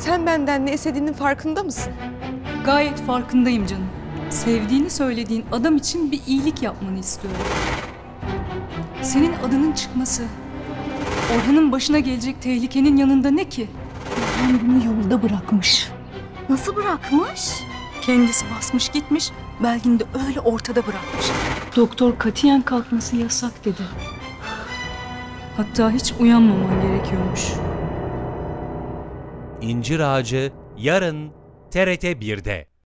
Sen benden ne istediğinin farkında mısın? Gayet farkındayım canım. Sevdiğini söylediğin adam için bir iyilik yapmanı istiyorum. Senin adının çıkması, Orhan'ın başına gelecek tehlikenin yanında ne ki? Orhan bunu yolda bırakmış. Nasıl bırakmış? Kendisi basmış gitmiş, Belgin'i de öyle ortada bırakmış. Doktor katiyen kalkması yasak dedi. Hatta hiç uyanmaman gerekiyormuş. İncir Ağacı yarın TRT 1'de.